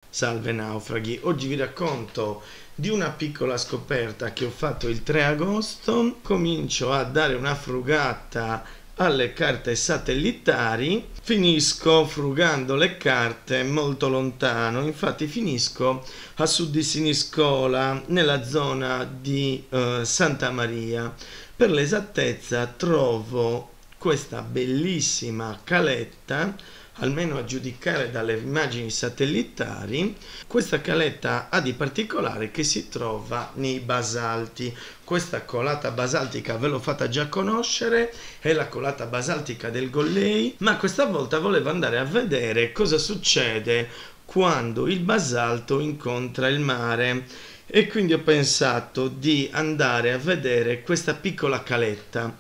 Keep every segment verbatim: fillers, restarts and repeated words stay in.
Salve naufraghi, oggi vi racconto di una piccola scoperta che ho fatto il tre agosto. Comincio a dare una frugata alle carte satellitari, finisco frugando le carte molto lontano, infatti finisco a sud di Siniscola, nella zona di eh, Santa Maria. Per l'esattezza trovo questa bellissima caletta, almeno a giudicare dalle immagini satellitari. Questa caletta ha di particolare che si trova nei basalti. Questa colata basaltica ve l'ho fatta già conoscere, è la colata basaltica del Gollei, ma questa volta volevo andare a vedere cosa succede quando il basalto incontra il mare, e quindi ho pensato di andare a vedere questa piccola caletta.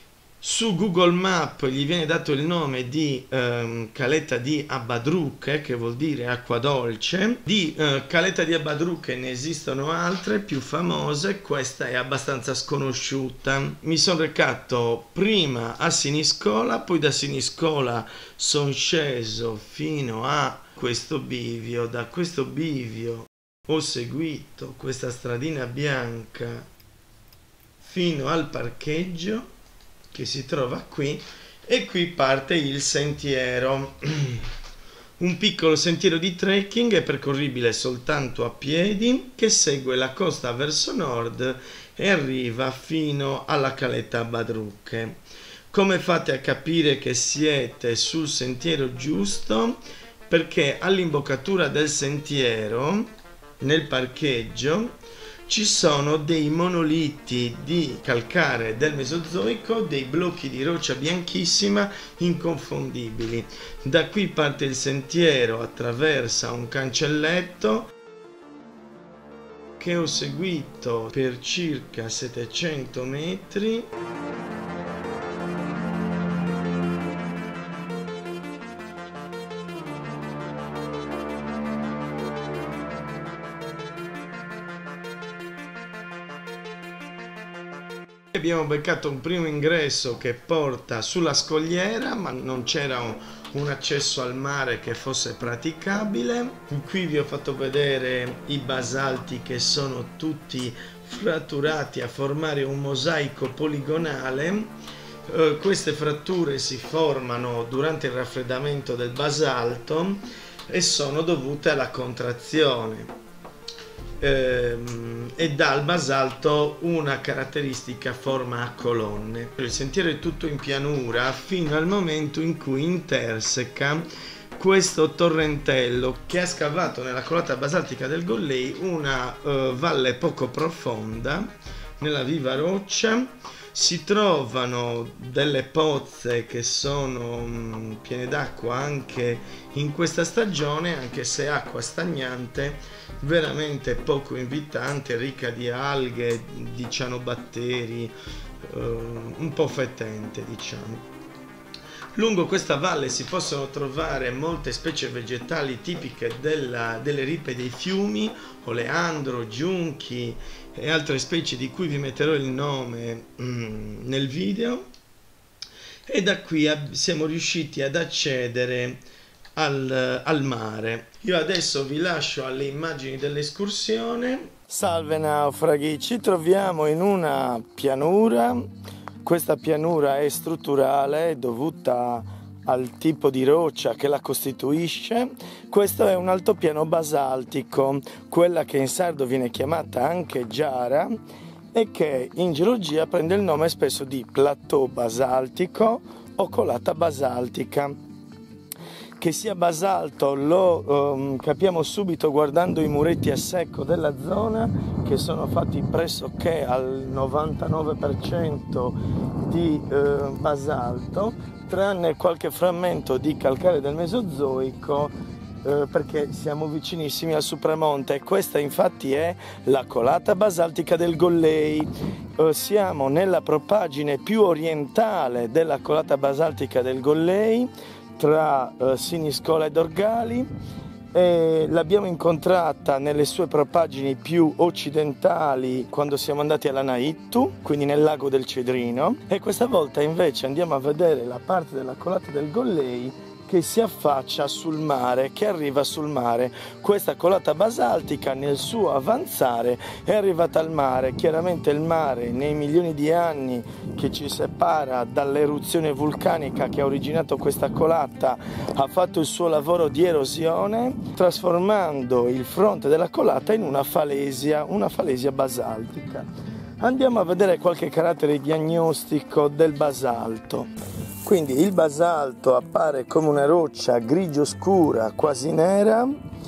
Su Google Maps gli viene dato il nome di ehm, caletta di Abadrucche, che vuol dire acqua dolce. Di eh, caletta di Abadrucche ne esistono altre più famose, questa è abbastanza sconosciuta. Mi sono recato prima a Siniscola, poi da Siniscola sono sceso fino a questo bivio. Da questo bivio ho seguito questa stradina bianca fino al parcheggio che si trova qui, e qui parte il sentiero, un piccolo sentiero di trekking percorribile soltanto a piedi, che segue la costa verso nord e arriva fino alla caletta Abadrucche. Come fate a capire che siete sul sentiero giusto? Perché all'imboccatura del sentiero, nel parcheggio, ci sono dei monoliti di calcare del Mesozoico, dei blocchi di roccia bianchissima inconfondibili. Da qui parte il sentiero, attraversa un cancelletto che ho seguito per circa settecento metri. Abbiamo beccato un primo ingresso che porta sulla scogliera, ma non c'era un, un accesso al mare che fosse praticabile. Qui vi ho fatto vedere i basalti che sono tutti fratturati a formare un mosaico poligonale. Eh, queste fratture si formano durante il raffreddamento del basalto e sono dovute alla contrazione. E dà al basalto una caratteristica forma a colonne. Il sentiero è tutto in pianura fino al momento in cui interseca questo torrentello che ha scavato nella colata basaltica del Gollei una uh, valle poco profonda nella viva roccia. Si trovano delle pozze che sono um, piene d'acqua anche in questa stagione, anche se acqua stagnante, veramente poco invitante, ricca di alghe, di cianobatteri, uh, un po' fetente, diciamo. Lungo questa valle si possono trovare molte specie vegetali tipiche della, delle ripe dei fiumi, oleandro, giunchi e altre specie di cui vi metterò il nome mm, nel video. E da qui siamo riusciti ad accedere al, al mare. Io adesso vi lascio alle immagini dell'escursione. Salve naufraghi, ci troviamo in una pianura. Questa pianura è strutturale, dovuta al tipo di roccia che la costituisce. Questo è un altopiano basaltico, quella che in sardo viene chiamata anche giara e che in geologia prende il nome spesso di plateau basaltico o colata basaltica. Che sia basalto lo um, capiamo subito guardando i muretti a secco della zona, che sono fatti pressoché al novantanove per cento di uh, basalto, tranne qualche frammento di calcare del Mesozoico, uh, perché siamo vicinissimi al Supramonte. Questa infatti è la colata basaltica del Gollei. Uh, siamo nella propaggine più orientale della colata basaltica del Gollei, tra uh, Siniscola ed Orgali, e l'abbiamo incontrata nelle sue propaggini più occidentali quando siamo andati all'Anaittu, quindi nel lago del Cedrino, e questa volta invece andiamo a vedere la parte della colata del Gollei che si affaccia sul mare, che arriva sul mare. Questa colata basaltica nel suo avanzare è arrivata al mare. Chiaramente il mare, nei milioni di anni che ci separa dall'eruzione vulcanica che ha originato questa colata, ha fatto il suo lavoro di erosione, trasformando il fronte della colata in una falesia, una falesia basaltica. Andiamo a vedere qualche carattere diagnostico del basalto. Quindi il basalto appare come una roccia grigio scura, quasi nera,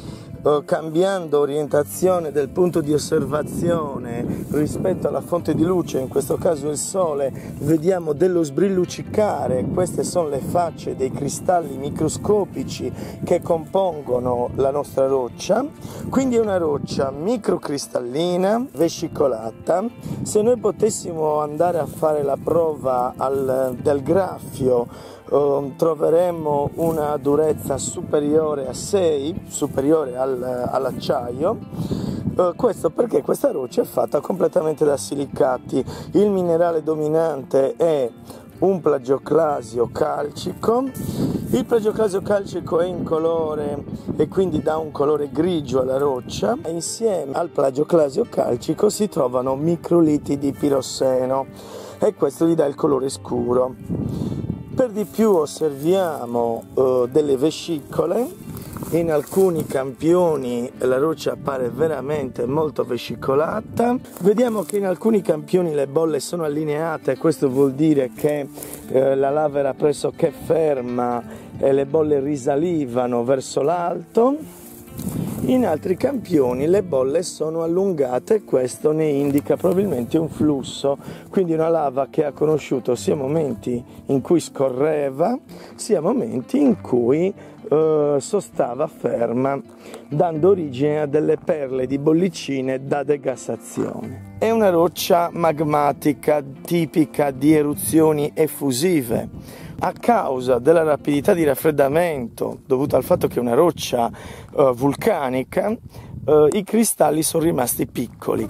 eh, cambiando orientazione del punto di osservazione rispetto alla fonte di luce, in questo caso il sole, vediamo dello sbrilluccicare. Queste sono le facce dei cristalli microscopici che compongono la nostra roccia. Quindi è una roccia microcristallina, vescicolata. Se noi potessimo andare a fare la prova al, del graffio, Uh, troveremmo una durezza superiore a sei, superiore al, all'acciaio. Uh, questo perché questa roccia è fatta completamente da silicati. Il minerale dominante è un plagioclasio calcico. Il plagioclasio calcico è incolore e quindi dà un colore grigio alla roccia. Insieme al plagioclasio calcico si trovano microliti di pirosseno e questo gli dà il colore scuro. Per di più osserviamo uh, delle vescicole. In alcuni campioni la roccia appare veramente molto vescicolata. Vediamo che in alcuni campioni le bolle sono allineate, questo vuol dire che eh, la lava era pressoché ferma e le bolle risalivano verso l'alto. In altri campioni le bolle sono allungate e questo ne indica probabilmente un flusso, quindi una lava che ha conosciuto sia momenti in cui scorreva, sia momenti in cui eh, sostava ferma, dando origine a delle perle di bollicine da degassazione. È una roccia magmatica tipica di eruzioni effusive. A causa della rapidità di raffreddamento dovuta al fatto che è una roccia uh, vulcanica, uh, i cristalli sono rimasti piccoli.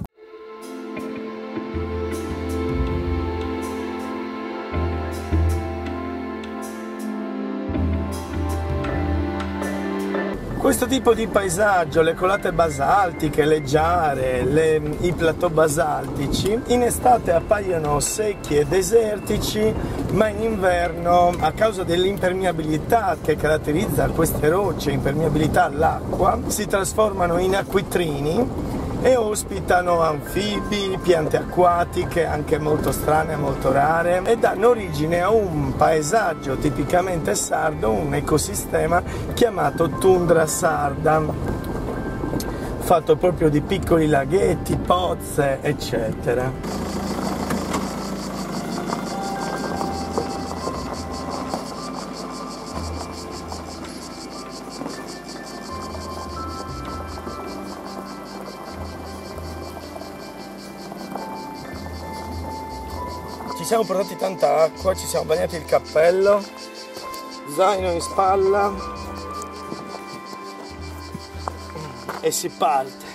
Questo tipo di paesaggio, le colate basaltiche, le giare, le, i plateau basaltici, in estate appaiono secchi e desertici, ma in inverno, a causa dell'impermeabilità che caratterizza queste rocce, impermeabilità all'acqua, si trasformano in acquitrini e ospitano anfibi, piante acquatiche, anche molto strane, molto rare, e danno origine a un paesaggio tipicamente sardo, un ecosistema chiamato tundra sarda, fatto proprio di piccoli laghetti, pozze, eccetera. Ci siamo portati tanta acqua, ci siamo bagnati il cappello, zaino in spalla e si parte.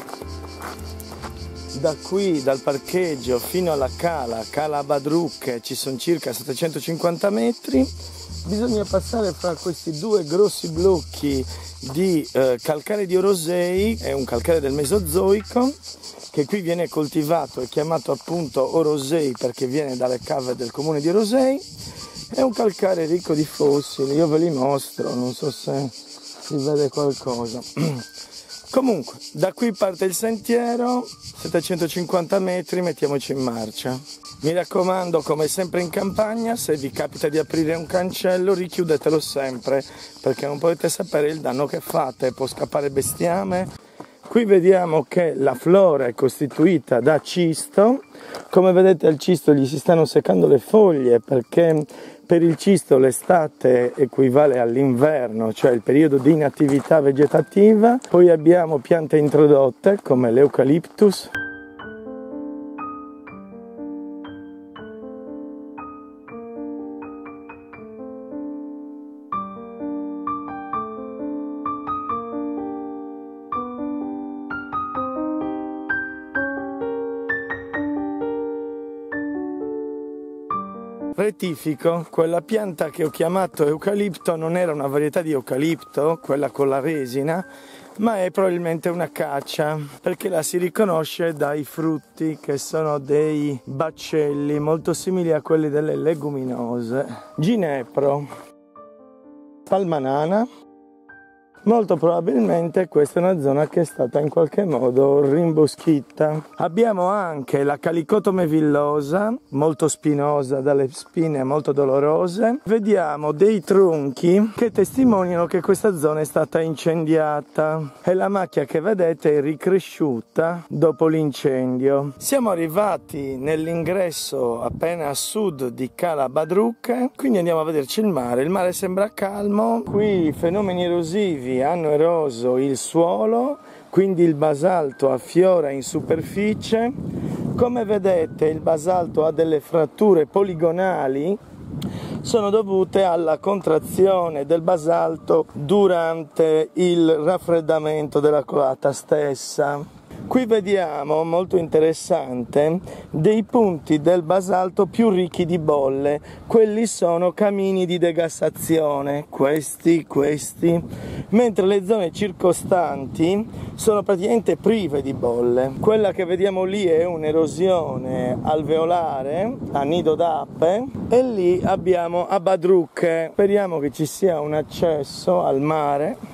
Da qui, dal parcheggio fino alla cala, Cala Badrucche, ci sono circa settecentocinquanta metri. Bisogna passare fra questi due grossi blocchi di eh, calcare di Orosei, è un calcare del Mesozoico, che qui viene coltivato e chiamato appunto Orosei perché viene dalle cave del comune di Orosei. È un calcare ricco di fossili, io ve li mostro, non so se si vede qualcosa. Comunque, da qui parte il sentiero, settecentocinquanta metri, mettiamoci in marcia. Mi raccomando, come sempre in campagna, se vi capita di aprire un cancello, richiudetelo sempre, perché non potete sapere il danno che fate, può scappare bestiame. Qui vediamo che la flora è costituita da cisto. Come vedete al cisto gli si stanno seccando le foglie perché per il cisto l'estate equivale all'inverno, cioè il periodo di inattività vegetativa. Poi abbiamo piante introdotte come l'eucaliptus. rettifico, quella pianta che ho chiamato eucalipto non era una varietà di eucalipto, quella con la resina, ma è probabilmente una caccia, perché la si riconosce dai frutti che sono dei baccelli molto simili a quelli delle leguminose. Ginepro, palmanana. Molto probabilmente questa è una zona che è stata in qualche modo rimboschita. Abbiamo anche la calicotome villosa, molto spinosa, dalle spine molto dolorose. Vediamo dei tronchi che testimoniano che questa zona è stata incendiata e la macchia che vedete è ricresciuta dopo l'incendio. Siamo arrivati nell'ingresso appena a sud di Cala Badruque, quindi andiamo a vederci il mare. Il mare sembra calmo, qui fenomeni erosivi hanno eroso il suolo, quindi il basalto affiora in superficie. Come vedete il basalto ha delle fratture poligonali, sono dovute alla contrazione del basalto durante il raffreddamento della colata stessa. Qui vediamo, molto interessante, dei punti del basalto più ricchi di bolle. Quelli sono camini di degassazione, questi, questi, mentre le zone circostanti sono praticamente prive di bolle. Quella che vediamo lì è un'erosione alveolare a nido d'ape e lì abbiamo a Badruque. Speriamo che ci sia un accesso al mare.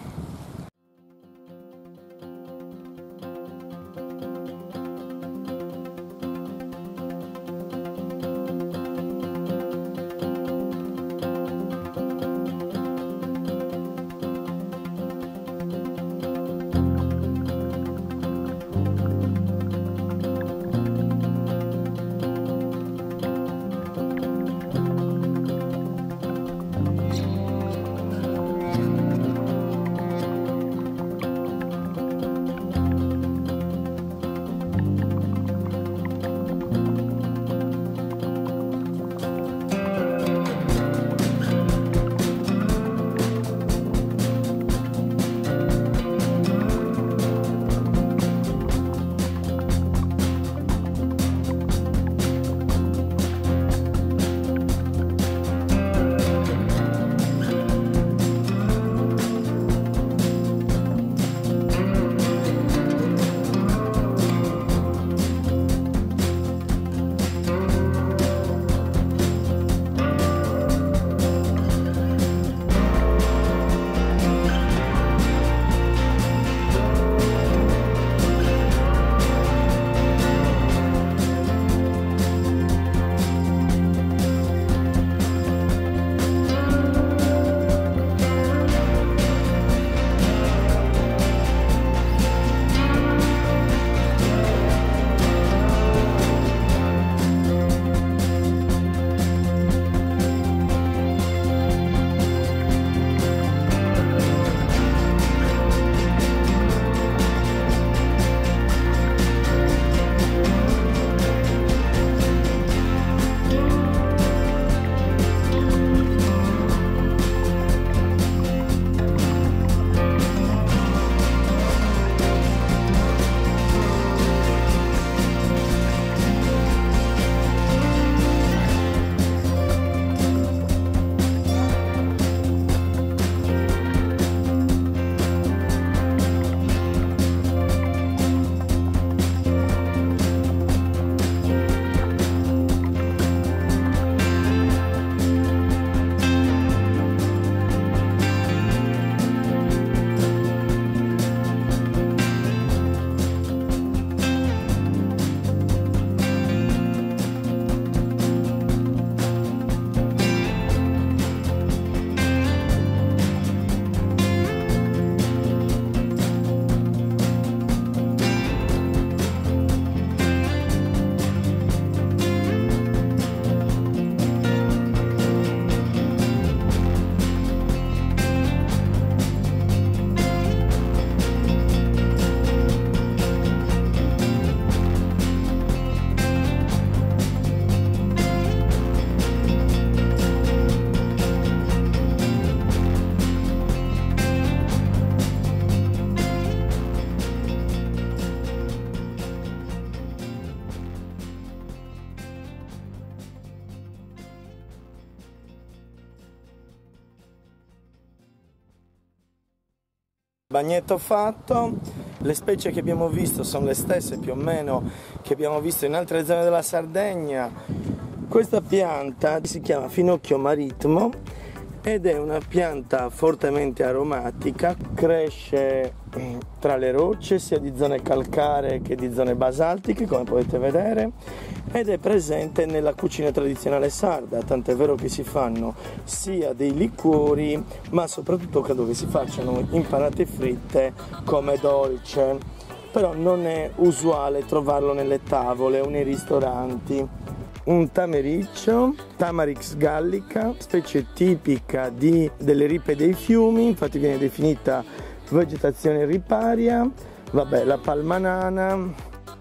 Bagnetto fatto, le specie che abbiamo visto sono le stesse più o meno che abbiamo visto in altre zone della Sardegna. Questa pianta si chiama finocchio maritmo ed è una pianta fortemente aromatica, cresce tra le rocce sia di zone calcaree che di zone basaltiche, come potete vedere, ed è presente nella cucina tradizionale sarda, tant'è vero che si fanno sia dei liquori, ma soprattutto credo che si facciano impanate fritte come dolce, però non è usuale trovarlo nelle tavole o nei ristoranti. Un tamericcio, Tamarix gallica, specie tipica di, delle ripe dei fiumi, infatti viene definita vegetazione riparia. Vabbè, la palmanana.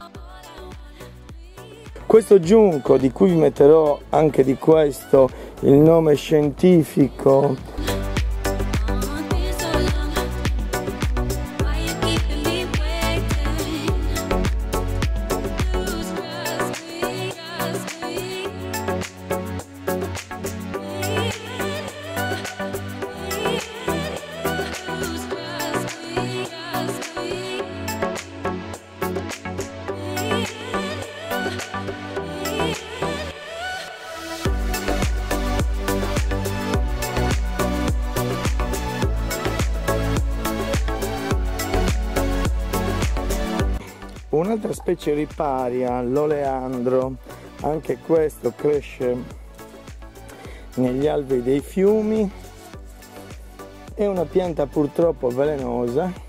Questo giunco, di cui vi metterò anche di questo il nome scientifico, un'altra specie riparia, l'oleandro, anche questo cresce negli alvei dei fiumi, è una pianta purtroppo velenosa.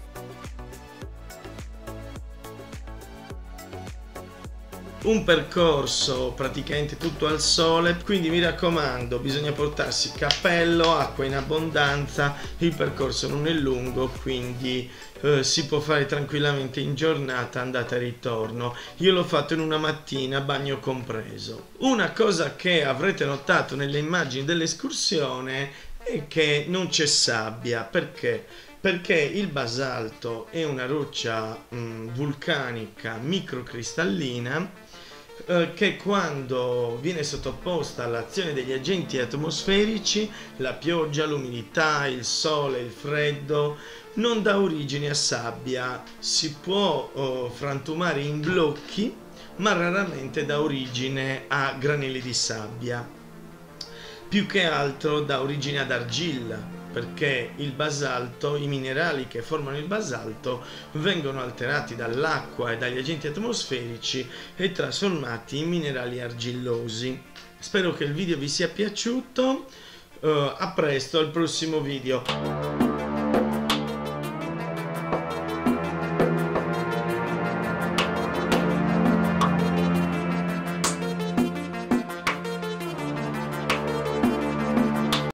Un percorso praticamente tutto al sole, quindi mi raccomando, bisogna portarsi cappello, acqua in abbondanza, il percorso non è lungo, quindi eh, si può fare tranquillamente in giornata andata e ritorno. Io l'ho fatto in una mattina, bagno compreso. Una cosa che avrete notato nelle immagini dell'escursione è che non c'è sabbia. Perché? Perché il basalto è una roccia mh, vulcanica microcristallina eh, che quando viene sottoposta all'azione degli agenti atmosferici, la pioggia, l'umidità, il sole, il freddo, non dà origine a sabbia. Si può oh, frantumare in blocchi, ma raramente dà origine a granelli di sabbia. Più che altro dà origine ad argilla, perché il basalto, i minerali che formano il basalto vengono alterati dall'acqua e dagli agenti atmosferici e trasformati in minerali argillosi. Spero che il video vi sia piaciuto, uh, a presto al prossimo video.